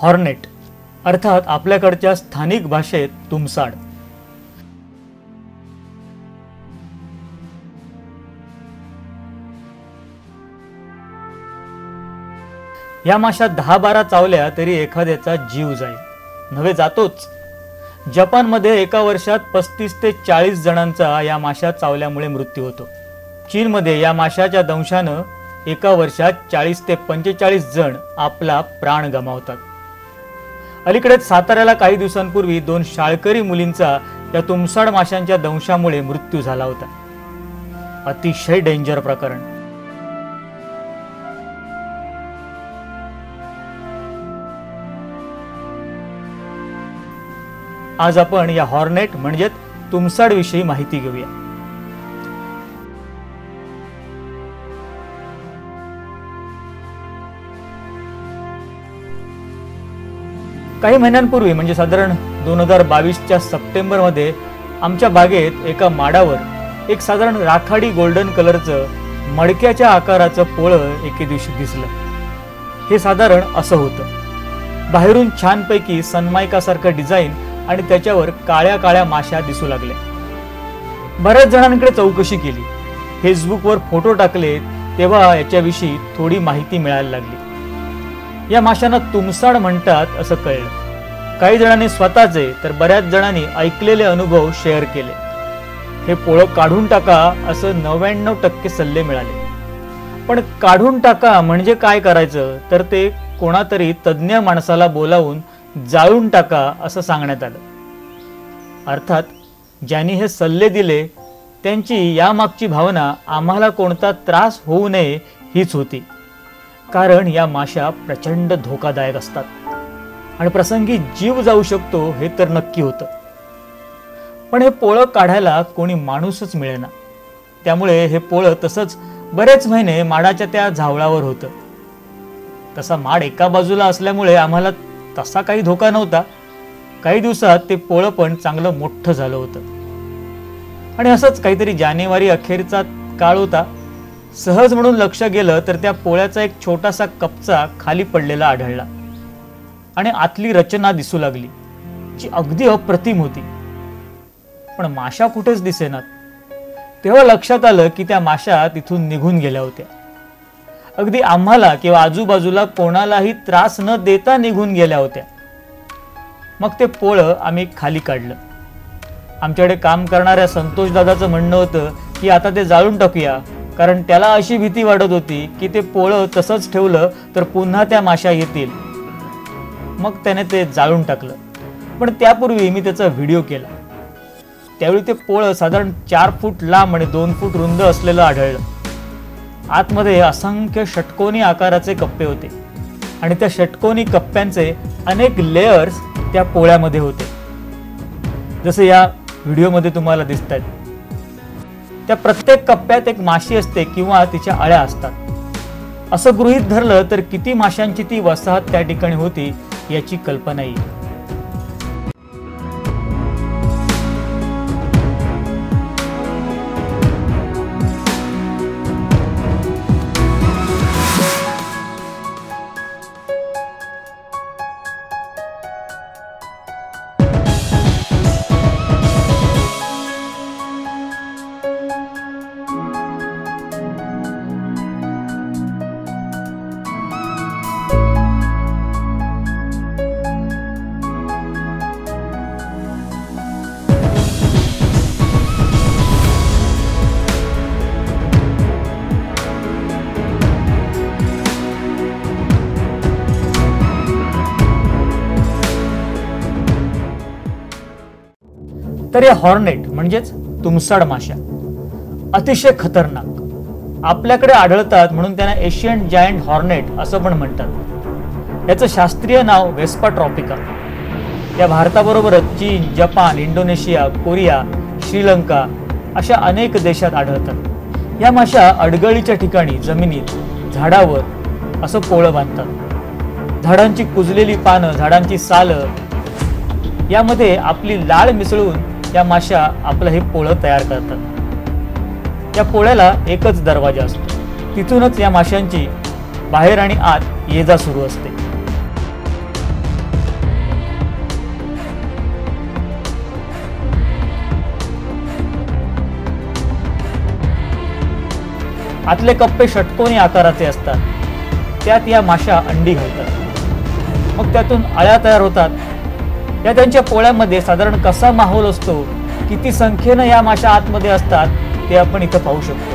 Hornet अर्थात आपल्याकडच्या स्थानिक भाषेत तुमसाड। या माशा 10-12 चावल्या तरी एखाद्याचा जीव जाईल, नव्हे जातोच। जपानमध्ये एका वर्षात 35 ते 40 जणांचा या माशा चावल्यामुळे मृत्यू होतो। चीनमध्ये या माशाच्या दंशाने एका वर्षात 40 ते 45 जण आपला प्राण गमावतात। अलीकडेच साताऱ्याला काही दिवसांपूर्वी 2 शाळकरी मुलींचा या तुमसाड माशांच्या दंशामुळे मृत्यू झाला होता। अतिशय डेंजर प्रकरण। आज आपण या हॉर्नेट म्हणजे तुमसाड विषयी माहिती घेऊया। काही महिन्यांपूर्वी म्हणजे साधारण 2022च्या सप्टेंबरमध्ये आमच्या बागेत एका माडावर एक साधारण राखाडी गोल्डन कलरचं मडक्याच्या आकाराचं पोळं एके दिवशी दिसलं। हे साधारण असं होतं। बाहेरून छानपैकी सनमायकासारखं डिझाइन आणि त्याच्यावर काळ्या काळ्या माशा दिसू लागल्या। बऱ्याच जणांकडे चौकशी केली, फेसबुकवर फोटो टाकले, तेव्हा याच्याविषयी थोडी माहिती मिळायला लागली। या माशांना तुमसाड म्हणतात असं कळलं। काही जणांनी स्वतःचे तर बऱ्याच जणांनी ऐकलेले अनुभव शेअर केले। हे पोळं काढून टाका असं 99% सल्ले मिळाले। पण काढून टाका म्हणजे काय करायचं, तर ते कोणातरी तज्ञ माणसाला बोलावून जाळून टाका असं सांगण्यात आलं। अर्थात ज्यांनी हे सल्ले दिले त्यांची यामागची भावना आम्हाला कोणता त्रास होऊ नये हीच होती। कारण या माशा प्रचंड धोकादायक असतात आणि प्रसंगी जीव जाऊ शकतो हे तर नक्की होतं। पण हे पोळं काढायला कोणी माणूसच मिळेना, त्यामुळे हे पोळं तसंच बरेच महिने माडाच्या त्या झावळावर होतं। तसा माड एका बाजूला असल्यामुळे आम्हाला तसा काही धोका नव्हता। काही दिवसात ते पोळं पण चांगलं मोठं झालं होतं आणि असंच काहीतरी जानेवारी अखेरचा काळ होता। सहज म्हणून लक्ष गेलं तर त्या पोळ्याचा एक छोटासा कप्चा खाली पडलेला आढळला आणि आतली रचना दिसू लागली, जी अगदी अप्रतिम होती। पण माशा कुठेच दिसेनात। तेव्हा लक्षात आलं की त्या माशा तिथून निघून गेल्या होत्या। अगदी आम्हाला किंवा आजूबाजूला कोणालाही त्रास न देता निघून गेल्या होत्या। मग ते पोळं आम्ही खाली काढलं। आमच्याकडे काम करणाऱ्या संतोष दादाचं म्हणणं होतं की आता ते जाळून टाकूया, कारण त्याला अशी भीती वाटत होती की ते पोळं तसंच ठेवलं तर पुन्हा त्या माशा येतील। मग त्याने ते जाळून टाकलं। पण त्यापूर्वी मी त्याचा व्हिडिओ केला। त्यावेळी ते पोळं साधारण 4 फूट लांब आणि 2 फूट रुंद असलेलं आढळलं। आतमध्ये असंख्य षटकोनी आकाराचे कप्पे होते आणि त्या षटकोनी कप्प्यांचे अनेक लेयर्स त्या पोळ्यामध्ये होते, जसे या व्हिडिओमध्ये तुम्हाला दिसतात। त्या प्रत्येक कप्प्यात एक माशी असते किंवा तिच्या अळ्या असतात। असं गृहीत धरलं तर किती माशांची ती वसाहत त्या ठिकाणी होती याची कल्पना येईल। तर या हॉर्नेट म्हणजेच तुमसाड माशा अतिशय खतरनाक आपल्याकडे आढळतात, म्हणून त्यांना एशियन जायंट हॉर्नेट असं पण म्हणतात। याचं शास्त्रीय नाव वेस्पा ट्रॉपिका। या भारताबरोबरच चीन, जपान, इंडोनेशिया, कोरिया, श्रीलंका अशा अनेक देशात आढळतात। या माशा अडगळीच्या ठिकाणी जमिनीत, झाडावर असं पोळं बांधतात। झाडांची कुजलेली पानं, झाडांची सालं यामध्ये आपली लाळ मिसळून या माशा आपलं हे पोळं तयार करतात। या पोळ्याला एकच दरवाजा असतो, तिथूनच या माशांची बाहेर आणि आत ये जा सुरू असते। आतले कप्पे षटकोनी आकाराचे असतात, त्यात या माशा अंडी घालतात, मग त्यातून अळ्या तयार होतात। या त्यांच्या पोळ्यामध्ये साधारण कसा माहोल असतो, किती संख्येनं या माशा आतमध्ये असतात ते आपण इथं पाहू शकतो।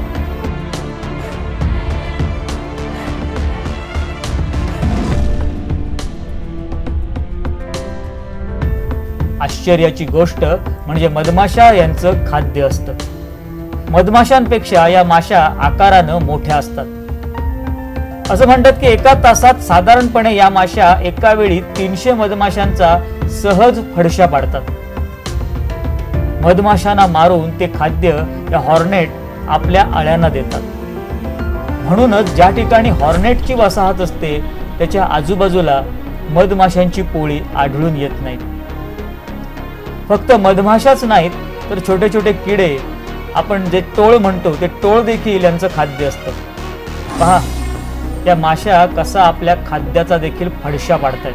आश्चर्याची गोष्ट म्हणजे मधमाशा यांचं खाद्य असतं। मधमाशांपेक्षा या माशा आकारानं मोठ्या असतात। असं म्हणतात की एका तासात साधारणपणे या माशा एका वेळी 300 मधमाशांचा सहज फडशा पाडतात। मधमाशांना मारून ते खाद्य या हॉर्नेट आपल्या अळ्यांना देतात। म्हणूनच ज्या ठिकाणी हॉर्नेटची वसाहत असते त्याच्या आजूबाजूला मधमाशांची पोळी आढळून येत नाहीत। फक्त मधमाशाच नाहीत तर छोटे छोटे किडे, आपण जे टोळ म्हणतो ते टोळ देखील यांचं खाद्य असतं। पहा या माशा कसा आपल्या खाद्याचा देखील फडशा पाडतायत।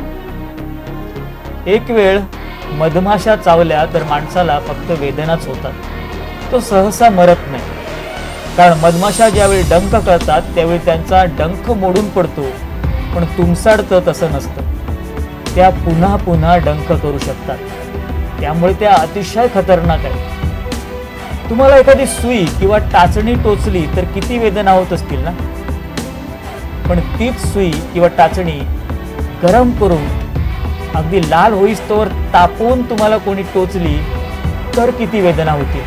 एक वेळ मधमाशा चावल्या तर माणसाला फक्त वेदनाच होतात, तो सहसा मरत नाही। कारण मधमाशा ज्यावेळी डंख करतात त्यावेळी त्यांचा डंख मोडून पडतो, पण तुमसाडचं तसं नसतं, त्या पुन्हा पुन्हा डंख करू शकतात। त्यामुळे त्या अतिशय खतरनाक आहेत। तुम्हाला एखादी सुई किंवा टाचणी टोचली तर किती वेदना होत असतील ना, पण तीच सुई किंवा टाचणी गरम करून अगदी लाल होईस्तोवर तापवून तुम्हाला कोणी टोचली तर किती वेदना होतील,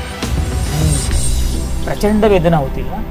प्रचंड वेदना होतील ना।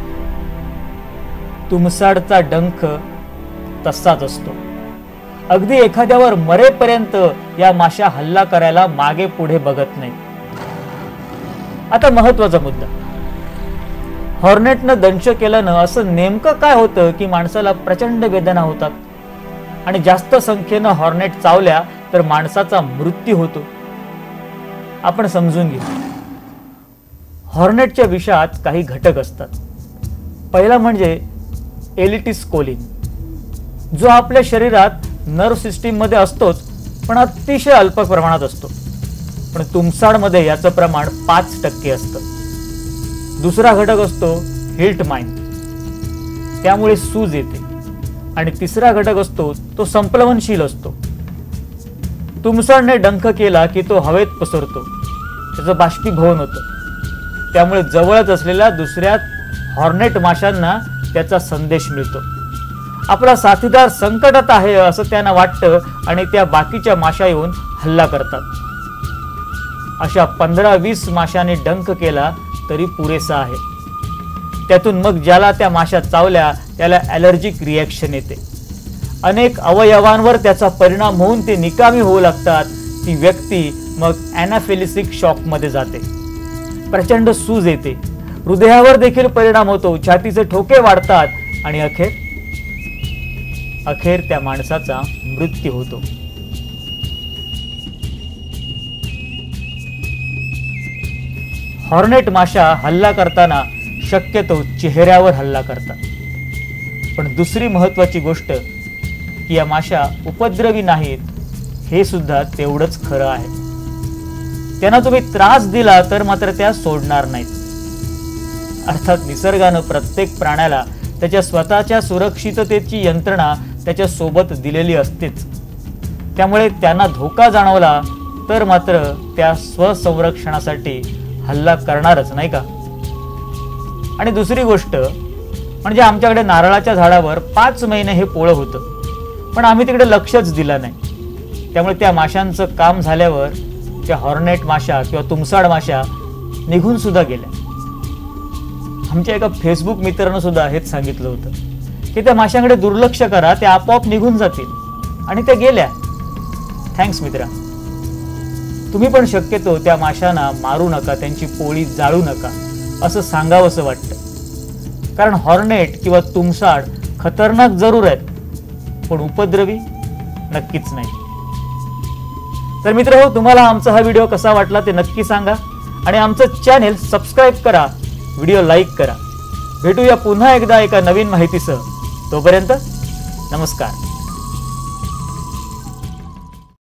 तुमसाडचा डंख तसाच असतो। अगदी एखाद्यावर मरेपर्यंत या माशा हल्ला करायला मागे पुढे बघत नाही। आता महत्वाचा मुद्दा, हॉर्नेटनं दंश केल्यानं असं नेमकं काय होतं की माणसाला प्रचंड वेदना होतात आणि जास्त संख्येनं हॉर्नेट चावल्या तर माणसाचा मृत्यू होतो? आपण समजून घेऊ। हॉर्नेटच्या विषात काही घटक असतात। पहिला म्हणजे एलिटिस कोलिन, जो आपल्या शरीरात नर्व सिस्टीम मध्ये असतोच, पण अतिशय अल्प प्रमाणात असतो। पण तुमसाडमध्ये याचं प्रमाण 5% असतं। दुसरा घटक असतो हिल्टमाइन, त्यामुळे सूज येते। आणि तिसरा घटक असतो तो संप्लवनशील असतो। तुमसाडने डंख केला की तो हवेत पसरतो, त्याचं बाष्पीभवन होतं, त्यामुळे जवळच असलेल्या दुसऱ्या हॉर्नेट माशांना त्याचा संदेश मिळतो। आपला साथीदार संकटात आहे असं त्यांना वाटतं आणि त्या बाकीच्या माशा येऊन हल्ला करतात। अशा 15-20 माशांनी डंख केला तरी पुरेसा आहे। त्यातून मग ज्याला त्या माशा चावल्या त्याला ॲलर्जिक रिॲक्शन येते, अनेक अवयवांवर त्याचा परिणाम होऊन ते निकामी होऊ लागतात। ती व्यक्ती मग ॲनाफिलिसिक शॉक मध्ये जाते, प्रचंड सूज येते, हृदयावर देखील परिणाम होतो, छातीचे ठोके वाढतात आणि अखेर त्या माणसाचा मृत्यू होतो। हॉर्नेट माशा हल्ला करताना शक्यतो चेहऱ्यावर हल्ला करतात। पण दुसरी महत्वाची गोष्ट की या माशा उपद्रवी नाहीत, हे सुद्धा तेवढंच खरं आहे। त्यांना तुम्ही त्रास दिला तर मात्र त्या सोडणार नाहीत। अर्थात निसर्गानं प्रत्येक प्राण्याला त्याच्या स्वतःच्या सुरक्षिततेची यंत्रणा त्याच्या सोबत दिलेली असतेच, त्यामुळे त्यांना धोका जाणवला तर मात्र त्या स्वसंरक्षणासाठी हल्ला करणारच, नाही का? आणि दुसरी गोष्ट म्हणजे आमच्याकडे नारळाच्या झाडावर 5 महिने हे पोळं होतं, पण आम्ही तिकडे लक्षच दिलं नाही। त्यामुळे त्या माशांचं काम झाल्यावर त्या हॉर्नेट माशा किंवा तुमसाड माशा निघून सुद्धा गेल्या। आमच्या एका फेसबुक मित्रानं सुद्धा हेच सांगितलं होतं की त्या माशांकडे दुर्लक्ष करा, त्या आपोआप निघून जातील, आणि त्या गेल्या। थँक्स मित्रा। तुम्ही पण शक्यतो त्या माशांना मारू नका, त्यांची पोळी जाळू नका असं सांगावंसं वाटतं। कारण हॉर्नेट किंवा तुमसाड खतरनाक जरूर आहेत, पण उपद्रवी नक्कीच नाही। तर मित्रहो, तुम्हाला आमचा हा व्हिडिओ कसा वाटला ते नक्की सांगा आणि आमचं चॅनेल सबस्क्राइब करा, व्हिडिओ लाईक करा। भेटूया पुन्हा एकदा एका नवीन माहितीसह। तोपर्यंत नमस्कार।